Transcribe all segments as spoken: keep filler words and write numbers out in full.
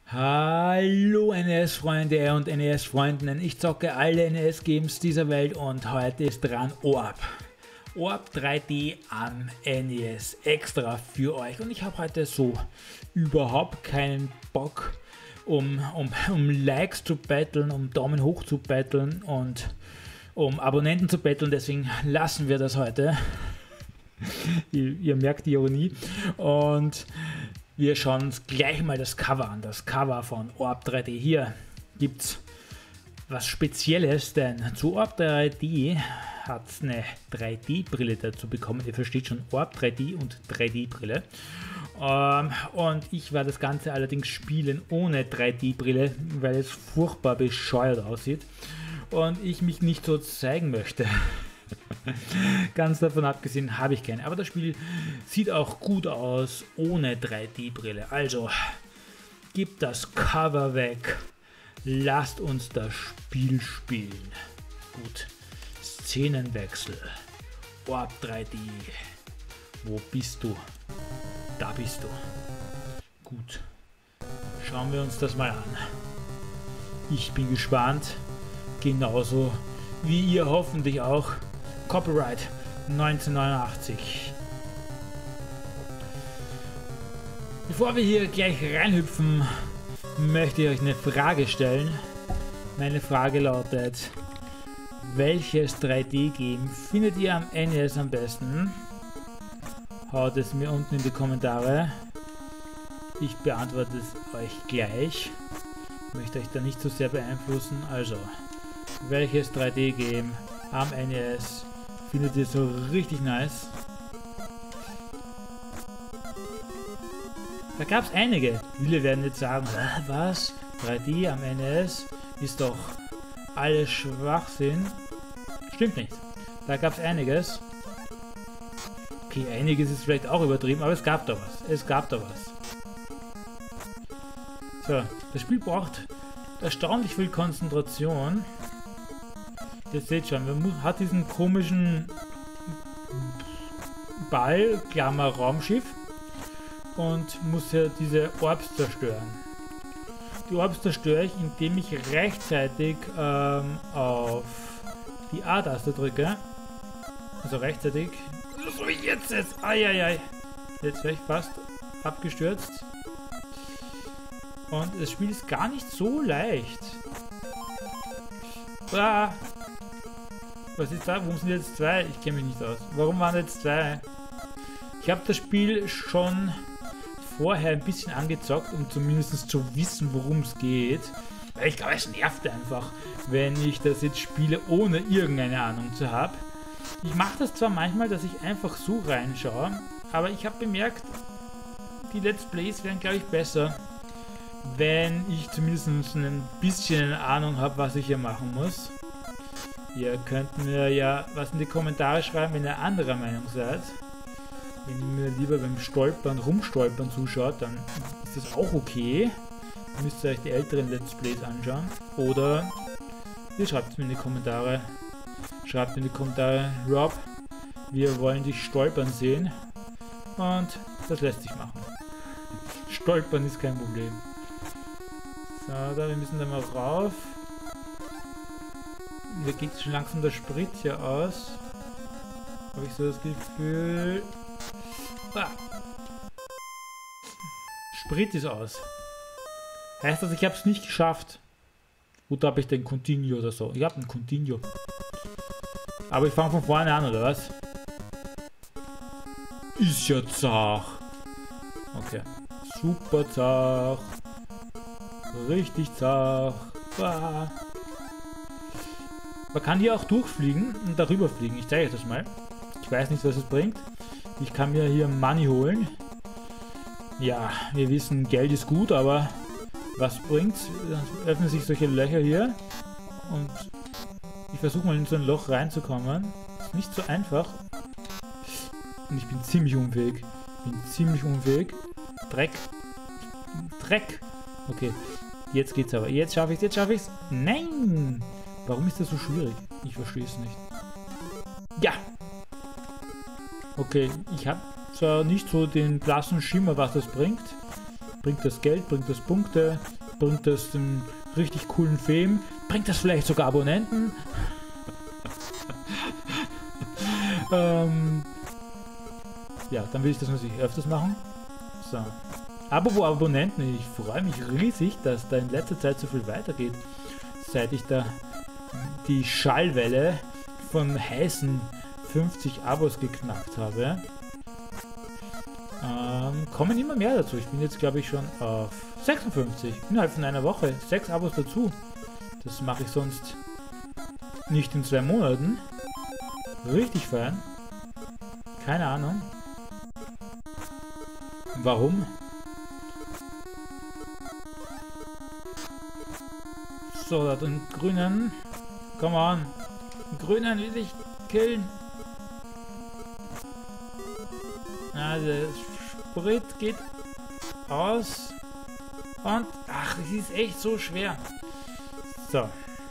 Hallo N E S-Freunde und N E S-Freundinnen, ich zocke alle N E S-Games dieser Welt und heute ist dran Orb. Orb drei D am N E S, extra für euch, und ich habe heute so überhaupt keinen Bock, um, um, um Likes zu betteln, um Daumen hoch zu betteln und um Abonnenten zu betteln, deswegen lassen wir das heute. ihr, ihr merkt die Ironie und wir schauen uns gleich mal das Cover an, das Cover von Orb drei D. Hier gibt es was Spezielles, denn zu Orb drei D hat es eine drei D-Brille dazu bekommen. Ihr versteht schon, Orb drei D und drei D-Brille. Ähm, und ich werde das Ganze allerdings spielen ohne drei D-Brille, weil es furchtbar bescheuert aussieht und ich mich nicht so zeigen möchte. Ganz davon abgesehen habe ich keine, aber das Spiel sieht auch gut aus ohne drei D-Brille. Also gebt das Cover weg, lasst uns das Spiel spielen. Gut, Szenenwechsel, Orb drei D, wo bist du? Da bist du. Gut, schauen wir uns das mal an. Ich bin gespannt, genauso wie ihr hoffentlich auch. Copyright neunzehnhundertneunundachtzig. Bevor wir hier gleich reinhüpfen, möchte ich euch eine Frage stellen. Meine Frage lautet: Welches drei D-Game findet ihr am N E S am besten? Haut es mir unten in die Kommentare. Ich beantworte es euch gleich. Ich möchte euch da nicht so sehr beeinflussen. Also, welches drei D-Game am N E S findet ihr so richtig nice? Da gab es einige. Viele werden jetzt sagen, was? drei D am N E S ist doch alles Schwachsinn. Stimmt nicht. Da gab es einiges. Okay, einiges ist vielleicht auch übertrieben, aber es gab da was. Es gab da was. So, das Spiel braucht erstaunlich viel Konzentration. Ihr seht schon, man hat diesen komischen Ball, Klammer Raumschiff, und muss ja diese Orbs zerstören. Die Orbs zerstöre ich, indem ich rechtzeitig ähm, auf die A-Taste drücke. Also rechtzeitig. So, jetzt ist. Eieiei. Jetzt wäre ich fast abgestürzt. Und das Spiel ist gar nicht so leicht. Ah. Was ist da? Warum sind jetzt zwei? Ich kenne mich nicht aus. Warum waren jetzt zwei? Ich habe das Spiel schon vorher ein bisschen angezockt, um zumindest zu wissen, worum es geht. Weil ich glaube, es nervt einfach, wenn ich das jetzt spiele, ohne irgendeine Ahnung zu haben. Ich mache das zwar manchmal, dass ich einfach so reinschaue, aber ich habe bemerkt, die Let's Plays wären, glaube ich, besser, wenn ich zumindest ein bisschen eine Ahnung habe, was ich hier machen muss. Ihr könnt mir ja was in die Kommentare schreiben, wenn ihr anderer Meinung seid. Wenn ihr mir lieber beim Stolpern, Rumstolpern zuschaut, dann ist das auch okay. Dann müsst ihr euch die älteren Let's Plays anschauen. Oder ihr schreibt es mir in die Kommentare. Schreibt mir in die Kommentare, Rob, wir wollen dich stolpern sehen. Und das lässt sich machen. Stolpern ist kein Problem. So, da, wir müssen da mal rauf. Da geht schon langsam der Sprit hier aus. Habe ich so das Gefühl. Ah. Sprit ist aus. Heißt das, ich habe es nicht geschafft? Gut, da habe ich den Continue oder so. Ich habe einen Continue. Aber ich fange von vorne an, oder was? Ist ja zach. Okay. Super zach. Richtig zach. Ah. Man kann hier auch durchfliegen und darüber fliegen. Ich zeige euch das mal. Ich weiß nicht, was es bringt. Ich kann mir hier Money holen. Ja, wir wissen, Geld ist gut, aber was bringt's? Dann öffnen sich solche Löcher hier. Und ich versuche mal in so ein Loch reinzukommen. Ist nicht so einfach. Und ich bin ziemlich unfähig. Ich bin ziemlich unfähig. Dreck. Dreck. Okay. Jetzt geht's aber. Jetzt schaffe ich es. Jetzt schaffe ich es. Nein! Warum ist das so schwierig? Ich verstehe es nicht. Ja! Okay, ich habe zwar nicht so den blassen Schimmer, was das bringt, Bringt das Geld, bringt das Punkte, bringt das einen richtig coolen Fame, bringt das vielleicht sogar Abonnenten? ähm, ja, dann will ich das natürlich öfters machen. So. Apropos Abonnenten, ich freue mich riesig, dass da in letzter Zeit so viel weitergeht, seit ich da die Schallwelle von heißen fünfzig Abos geknackt habe. Ähm, kommen immer mehr dazu. Ich bin jetzt, glaube ich, schon auf sechsundfünfzig. Innerhalb von einer Woche. Sechs Abos dazu. Das mache ich sonst nicht in zwei Monaten. Richtig fein. Keine Ahnung. Warum? So, da den Grünen. Come on. Den Grünen will ich killen. Ah, der Sprit geht aus. Und, ach, das ist echt so schwer. So.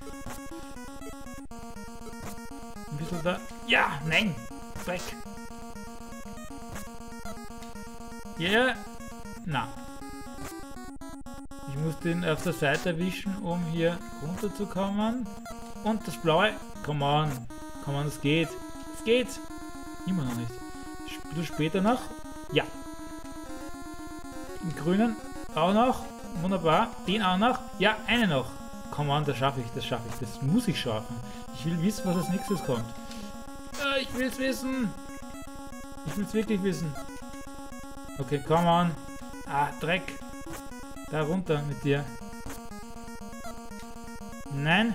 Ein bisschen da. Ja, nein. Weg. Ja. Yeah. Na. Ich muss den auf der Seite erwischen, um hier runterzukommen. Und das Blaue. Come on. Come on, es geht. Es geht. Immer noch nicht. Ein bisschen später noch. Ja. Den Grünen auch noch. Wunderbar. Den auch noch. Ja, eine noch. Come on, das schaffe ich. Das schaffe ich. Das muss ich schaffen. Ich will wissen, was als nächstes kommt. Äh, ich will es wissen. Ich will es wirklich wissen. Okay, come on. Ah, Dreck. Da runter mit dir. Nein.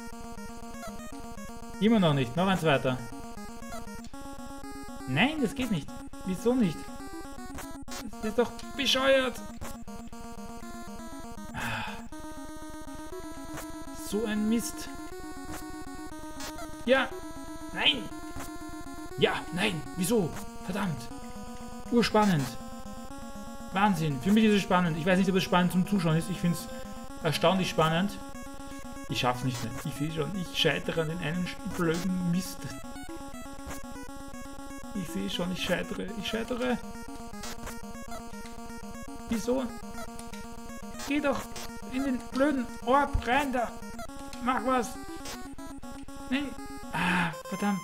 Immer noch nicht. Noch eins weiter. Nein, das geht nicht. Wieso nicht? Das ist doch bescheuert. So ein Mist. Ja. Nein. Ja, nein. Wieso? Verdammt. Urspannend. Wahnsinn. Für mich ist es spannend. Ich weiß nicht, ob es spannend zum Zuschauen ist. Ich finde es erstaunlich spannend. Ich schaff's nicht mehr. Ich sehe schon. Ich scheitere an den einen blöden Mist. Ich sehe schon. Ich scheitere. Ich scheitere. Wieso? Geh doch in den blöden Orb rein da. Mach was. Nein. Ah, verdammt.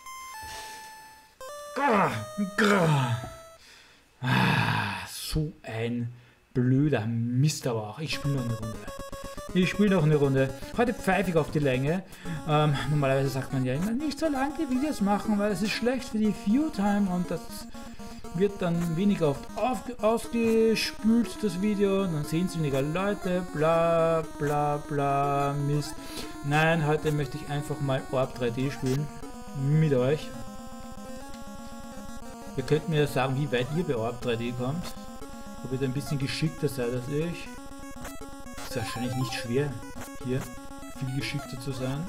Grrr. Grrr. Ah, so ein blöder Mist aber auch. Ich spiele noch eine Runde. Ich spiele noch eine Runde. Heute pfeife ich auf die Länge. Ähm, normalerweise sagt man ja immer, nicht so lange die Videos machen, weil es ist schlecht für die View-Time und das wird dann weniger oft auf, ausgespült, das Video. Dann sehen es weniger Leute, bla bla bla, Mist. Nein, heute möchte ich einfach mal Orb drei D spielen. Mit euch. Ihr könnt mir ja sagen, wie weit ihr bei Orb drei D kommt. Ob ihr da ein bisschen geschickter seid als ich. Ist wahrscheinlich nicht schwer, hier viel geschickter zu sein.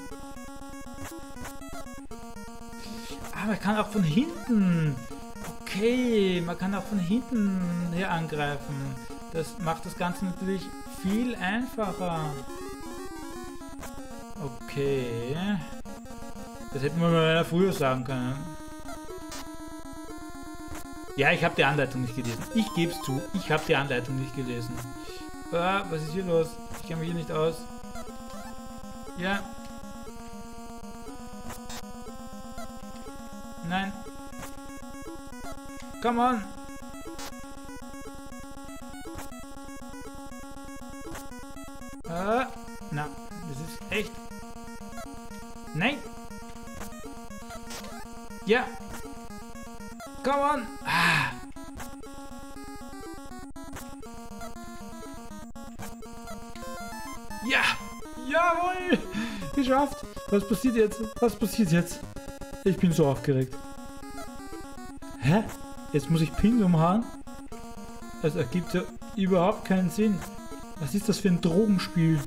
Aber man kann auch von hinten. Okay, man kann auch von hinten her angreifen. Das macht das Ganze natürlich viel einfacher. Okay. Das hätten wir mal früher sagen können. Ja, ich habe die Anleitung nicht gelesen. Ich gebe es zu, ich habe die Anleitung nicht gelesen. Ah, was ist hier los? Ich kenne mich hier nicht aus. Ja. Nein. Come on. Ah, na, das ist echt. Nein. Ja. Come on. Ah. Ja. Jawohl. Geschafft. Was passiert jetzt? Was passiert jetzt? Ich bin so aufgeregt. Hä? Jetzt muss ich Pin umhauen? Das ergibt ja überhaupt keinen Sinn. Was ist das für ein Drogenspiel?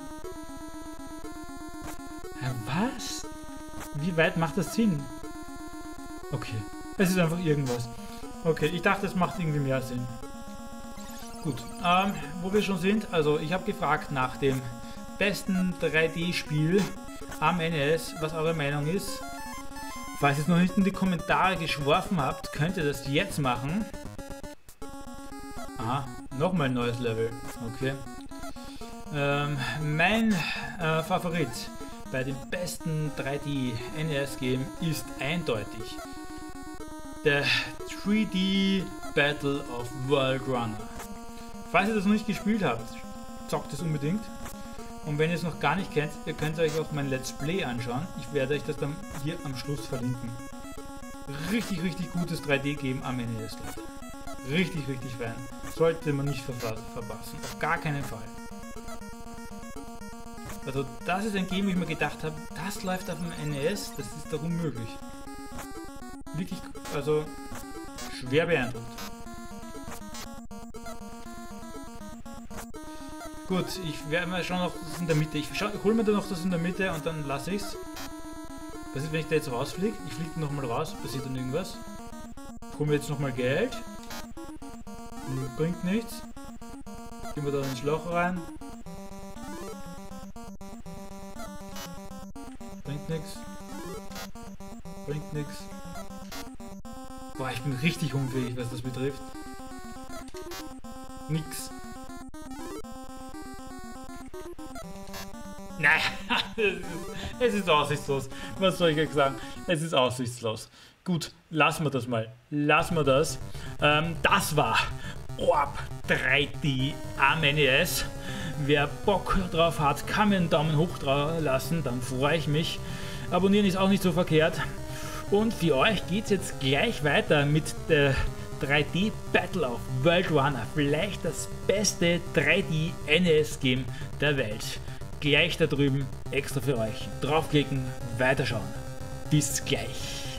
Hä, was? Wie weit macht das Sinn? Okay. Es ist einfach irgendwas. Okay, ich dachte, es macht irgendwie mehr Sinn. Gut, ähm, wo wir schon sind, also ich habe gefragt nach dem besten drei D-Spiel am N E S, was eure Meinung ist. Falls ihr es noch nicht in die Kommentare geschworfen habt, könnt ihr das jetzt machen. Aha, Nochmal ein neues Level. Okay. Ähm, mein äh, Favorit bei dem besten drei D N E S-Game ist eindeutig der drei D Battle of World Runner. Falls ihr das noch nicht gespielt habt, zockt es unbedingt. Und wenn ihr es noch gar nicht kennt, ihr könnt euch auch mein Let's Play anschauen. Ich werde euch das dann hier am Schluss verlinken. Richtig, richtig gutes drei D-Game am N E S. Richtig, richtig fein. Sollte man nicht verpassen. Auf gar keinen Fall. Also das ist ein Game, wo ich mir gedacht habe, das läuft auf dem N E S, das ist doch unmöglich. Wirklich, also schwer beeindruckt. Gut, ich werde mal schauen, noch das in der Mitte. Ich hole mir da noch das in der Mitte und dann lasse ich es. Was ist, wenn ich da jetzt rausfliege? Ich fliege nochmal raus, passiert dann irgendwas. Ich hole mir jetzt nochmal Geld. Bringt nichts. Gehen wir da ins Loch rein. Bringt nichts. Bringt nichts. Boah, ich bin richtig unfähig, was das betrifft. Nix. Nein, es ist aussichtslos. Was soll ich euch sagen? Es ist aussichtslos. Gut, lassen wir das mal. Lassen wir das. Ähm, das war Orb drei D am N E S. Wer Bock drauf hat, kann mir einen Daumen hoch drauf lassen, dann freue ich mich. Abonnieren ist auch nicht so verkehrt. Und für euch geht es jetzt gleich weiter mit der drei D Battle of World Runner. Vielleicht das beste drei D N E S-Game der Welt. Gleich da drüben, extra für euch. Draufklicken, weiterschauen. Bis gleich.